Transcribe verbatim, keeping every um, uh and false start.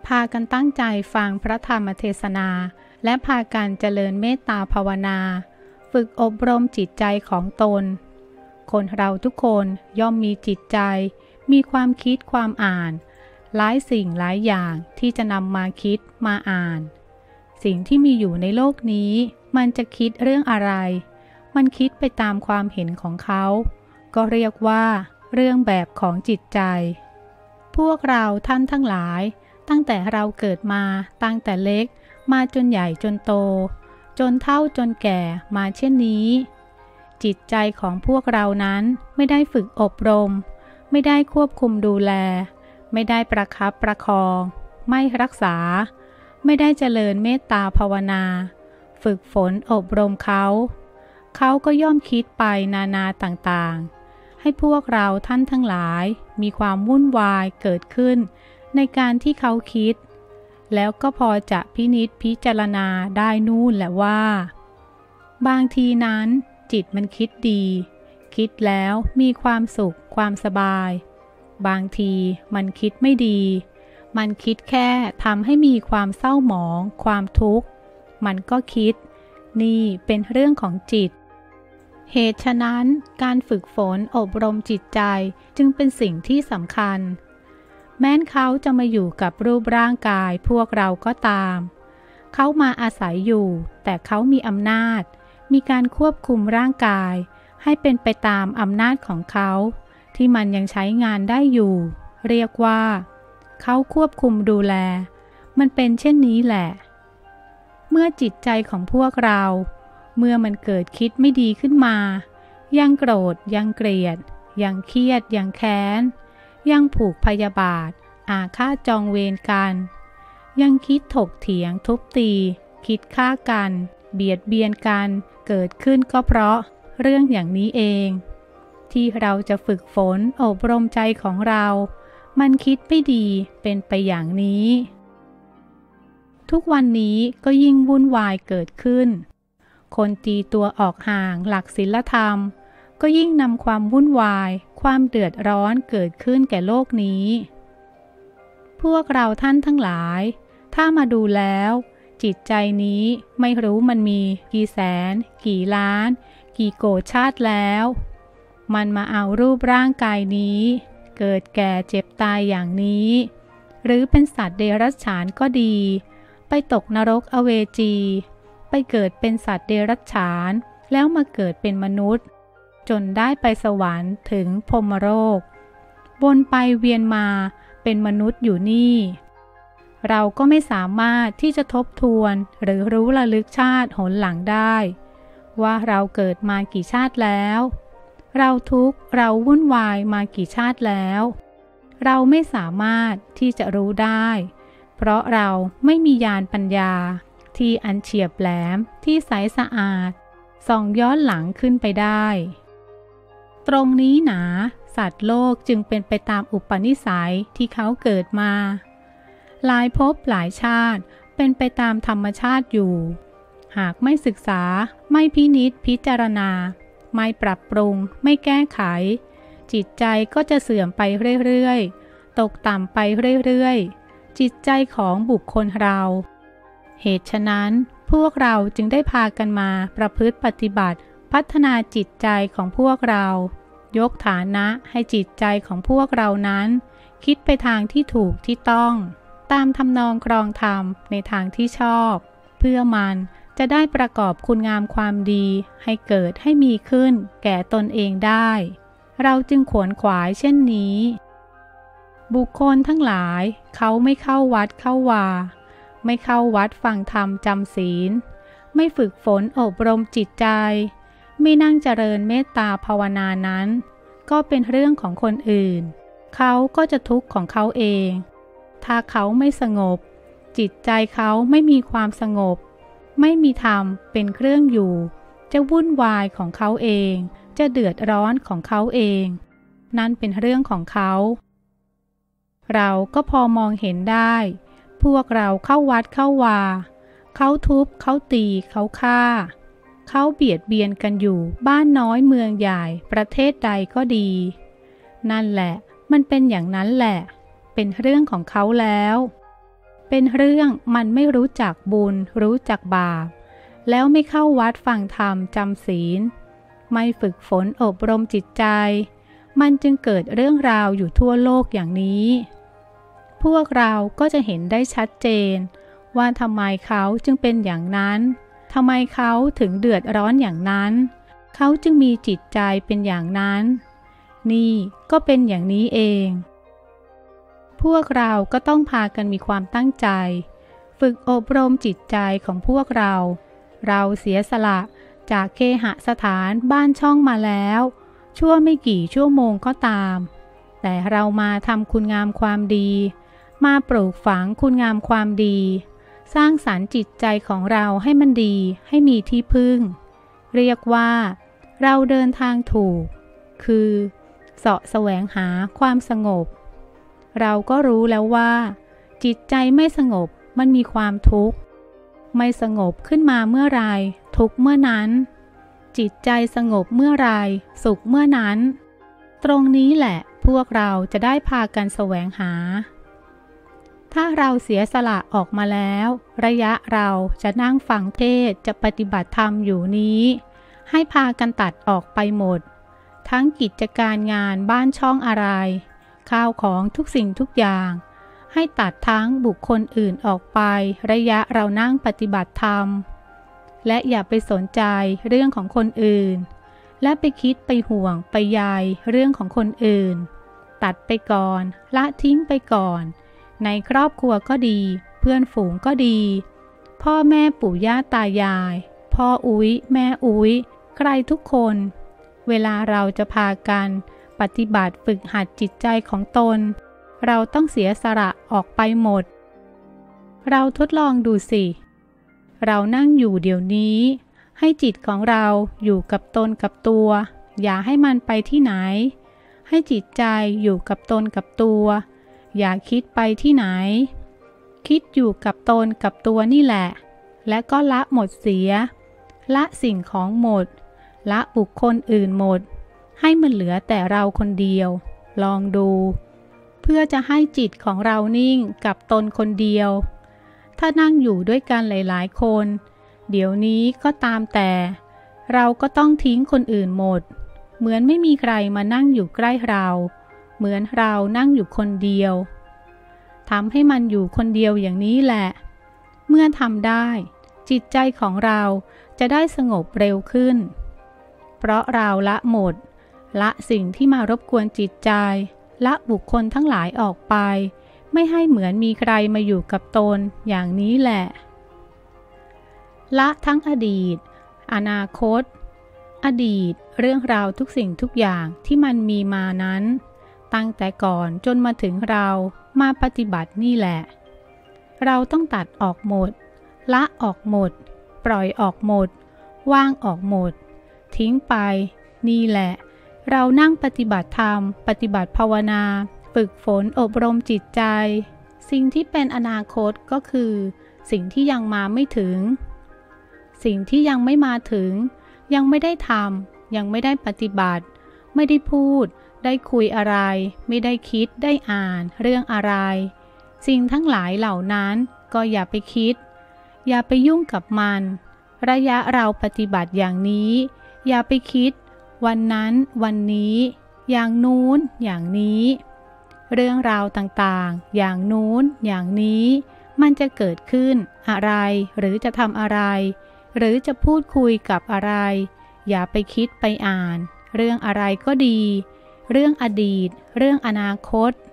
พากันตั้งใจฟังพระธรรมเทศนาและพากันเจริญเมตตาภาวนาฝึกอบรมจิตใจของตนคนเราทุกคนย่อมมีจิตใจมีความคิดความอ่านหลายสิ่งหลายอย่างที่จะนำมาคิดมาอ่านสิ่งที่มีอยู่ในโลกนี้มันจะคิดเรื่องอะไรมันคิดไปตามความเห็นของเขาก็เรียกว่าเรื่องแบบของจิตใจพวกเราท่านทั้งหลายตั้งแต่เราเกิดมาตั้งแต่เล็กมาจนใหญ่จนโตจนเฒ่าจนแก่มาเช่นนี้จิตใจของพวกเรานั้นไม่ได้ฝึกอบรมไม่ได้ควบคุมดูแลไม่ได้ประคับประคองไม่รักษาไม่ได้เจริญเมตตาภาวนาฝึกฝนอบรมเขาเขาก็ย่อมคิดไปนานาต่างๆให้พวกเราท่านทั้งหลายมีความวุ่นวายเกิดขึ้นในการที่เขาคิดแล้วก็พอจะพินิจพิจารณาได้นู่นแหละว่าบางทีนั้นจิตมันคิดดีคิดแล้วมีความสุขความสบายบางทีมันคิดไม่ดีมันคิดแค่ทำให้มีความเศร้าหมองความทุกข์มันก็คิดนี่เป็นเรื่องของจิตเหตุฉะนั้นการฝึกฝนอบรมจิตใจจึงเป็นสิ่งที่สำคัญแม้นเขาจะมาอยู่กับรูปร่างกายพวกเราก็ตามเขามาอาศัยอยู่แต่เขามีอำนาจมีการควบคุมร่างกายให้เป็นไปตามอำนาจของเขาที่มันยังใช้งานได้อยู่เรียกว่าเขาควบคุมดูแลมันเป็นเช่นนี้แหละเมื่อจิตใจของพวกเราเมื่อมันเกิดคิดไม่ดีขึ้นมายังโกรธยังเกลียดยังเครียดยังแค้นยังผูกพยาบาทอาฆาตจองเวรกันยังคิดถกเถียงทุบตีคิดฆ่ากันเบียดเบียนกันเกิดขึ้นก็เพราะเรื่องอย่างนี้เองที่เราจะฝึกฝนอบรมใจของเรามันคิดไม่ดีเป็นไปอย่างนี้ทุกวันนี้ก็ยิ่งวุ่นวายเกิดขึ้นคนตีตัวออกห่างหลักศีลธรรมก็ยิ่งนำความวุ่นวายความเดือดร้อนเกิดขึ้นแก่โลกนี้พวกเราท่านทั้งหลายถ้ามาดูแล้วจิตใจนี้ไม่รู้มันมีกี่แสนกี่ล้านกี่โกฏชาติแล้วมันมาเอารูปร่างกายนี้เกิดแก่เจ็บตายอย่างนี้หรือเป็นสัตว์เดรัจฉานก็ดีไปตกนรกอเวจีไปเกิดเป็นสัตว์เดรัจฉานแล้วมาเกิดเป็นมนุษย์จนได้ไปสวรรค์ถึงพรหมโลกวนไปเวียนมาเป็นมนุษย์อยู่นี่เราก็ไม่สามารถที่จะทบทวนหรือรู้ระลึกชาติหนหลังได้ว่าเราเกิดมากี่ชาติแล้วเราทุกข์เราวุ่นวายมากี่ชาติแล้วเราไม่สามารถที่จะรู้ได้เพราะเราไม่มีญาณปัญญาที่อันเฉียบแหลมที่ใสสะอาดส่องย้อนหลังขึ้นไปได้ตรงนี้หนาสัตว์โลกจึงเป็นไปตามอุปนิสัยที่เขาเกิดมาหลายภพหลายชาติเป็นไปตามธรรมชาติอยู่หากไม่ศึกษาไม่พินิจพิจารณาไม่ปรับปรุงไม่แก้ไขจิตใจก็จะเสื่อมไปเรื่อยๆตกต่ำไปเรื่อยๆจิตใจของบุคคลเราเหตุฉะนั้นพวกเราจึงได้พากันมาประพฤติปฏิบัติพัฒนาจิตใจของพวกเรายกฐานะให้จิตใจของพวกเรานั้นคิดไปทางที่ถูกที่ต้องตามทำนองครองธรรมในทางที่ชอบเพื่อมันจะได้ประกอบคุณงามความดีให้เกิดให้มีขึ้นแก่ตนเองได้เราจึงขวนขวายเช่นนี้บุคคลทั้งหลายเขาไม่เข้าวัดเข้าวาไม่เข้าวัดฟังธรรมจำศีลไม่ฝึกฝนอบรมจิตใจไม่นั่งเจริญเมตตาภาวนานั้นก็เป็นเรื่องของคนอื่นเขาก็จะทุกข์ของเขาเองถ้าเขาไม่สงบจิตใจเขาไม่มีความสงบไม่มีธรรมเป็นเครื่องอยู่จะวุ่นวายของเขาเองจะเดือดร้อนของเขาเองนั่นเป็นเรื่องของเขาเราก็พอมองเห็นได้พวกเราเข้าวัดเข้าวาเขาทุบเขาตีเขาฆ่าเขาเบียดเบียนกันอยู่บ้านน้อยเมืองใหญ่ประเทศใดก็ดีนั่นแหละมันเป็นอย่างนั้นแหละเป็นเรื่องของเขาแล้วเป็นเรื่องมันไม่รู้จักบุญรู้จักบาปแล้วไม่เข้าวัดฟังธรรมจำศีลไม่ฝึกฝนอบรมจิตใจมันจึงเกิดเรื่องราวอยู่ทั่วโลกอย่างนี้พวกเราก็จะเห็นได้ชัดเจนว่าทำไมเขาจึงเป็นอย่างนั้นทำไมเขาถึงเดือดร้อนอย่างนั้นเขาจึงมีจิตใจเป็นอย่างนั้นนี่ก็เป็นอย่างนี้เองพวกเราก็ต้องพากันมีความตั้งใจฝึกอบรมจิตใจของพวกเราเราเสียสละจากเคหสถานบ้านช่องมาแล้วชั่วไม่กี่ชั่วโมงก็ตามแต่เรามาทำคุณงามความดีมาปลูกฝังคุณงามความดีสร้างสรรค์จิตใจของเราให้มันดีให้มีที่พึ่งเรียกว่าเราเดินทางถูกคือเสาะแสวงหาความสงบเราก็รู้แล้วว่าจิตใจไม่สงบมันมีความทุกข์ไม่สงบขึ้นมาเมื่อไรทุกข์เมื่อนั้นจิตใจสงบเมื่อไรสุขเมื่อนั้นตรงนี้แหละพวกเราจะได้พากันแสวงหาถ้าเราเสียสละออกมาแล้วระยะเราจะนั่งฟังเทศน์จะปฏิบัติธรรมอยู่นี้ให้พากันตัดออกไปหมดทั้งกิจการงานบ้านช่องอะไรข้าวของทุกสิ่งทุกอย่างให้ตัดทั้งบุคคลอื่นออกไประยะเรานั่งปฏิบัติธรรมและอย่าไปสนใจเรื่องของคนอื่นและไปคิดไปห่วงไปใยเรื่องของคนอื่นตัดไปก่อนละทิ้งไปก่อนในครอบครัวก็ดีเพื่อนฝูงก็ดีพ่อแม่ปู่ย่าตายายพ่ออุ๊ยแม่อุ๊ยใครทุกคนเวลาเราจะพากันปฏิบัติฝึกหัดจิตใจของตนเราต้องเสียสละออกไปหมดเราทดลองดูสิเรานั่งอยู่เดี๋ยวนี้ให้จิตของเราอยู่กับตนกับตัวอย่าให้มันไปที่ไหนให้จิตใจอยู่กับตนกับตัวอย่าคิดไปที่ไหนคิดอยู่กับตนกับตัวนี่แหละและก็ละหมดเสียละสิ่งของหมดละบุคคลอื่นหมดให้มันเหลือแต่เราคนเดียวลองดูเพื่อจะให้จิตของเรานิ่งกับตนคนเดียวถ้านั่งอยู่ด้วยกันหลายๆคนเดี๋ยวนี้ก็ตามแต่เราก็ต้องทิ้งคนอื่นหมดเหมือนไม่มีใครมานั่งอยู่ใกล้เราเหมือนเรานั่งอยู่คนเดียวทำให้มันอยู่คนเดียวอย่างนี้แหละเมื่อทำได้จิตใจของเราจะได้สงบเร็วขึ้นเพราะเราละหมดละสิ่งที่มารบกวนจิตใจละบุคคลทั้งหลายออกไปไม่ให้เหมือนมีใครมาอยู่กับตนอย่างนี้แหละละทั้งอดีตอนาคตอดีตเรื่องราวทุกสิ่งทุกอย่างที่มันมีมานั้นตั้งแต่ก่อนจนมาถึงเรามาปฏิบัตินี่แหละเราต้องตัดออกหมดละออกหมดปล่อยออกหมดว่างออกหมดทิ้งไปนี่แหละเรานั่งปฏิบัติธรรมปฏิบัติภาวนาฝึกฝนอบรมจิตใจสิ่งที่เป็นอนาคตก็คือสิ่งที่ยังมาไม่ถึงสิ่งที่ยังไม่มาถึงยังไม่ได้ทำยังไม่ได้ปฏิบัติไม่ได้พูดได้คุยอะไรไม่ได้คิดได้อ่านเรื่องอะไรสิ่งทั้งหลายเหล่านั้นก็อย่าไปคิดอย่าไปยุ่งกับมันระยะเราปฏิบัติอย่างนี้อย่าไปคิดวันนั้นวันนี้อย่างนู้นอย่างนี้เรื่องราวต่างๆอย่างนู้นอย่างนี้มันจะเกิดขึ้นอะไรหรือจะทำอะไรหรือจะพูดคุยกับอะไรอย่าไปคิดไปอ่านเรื่องอะไรก็ดีเรื่องอดีตเรื่องอนาคต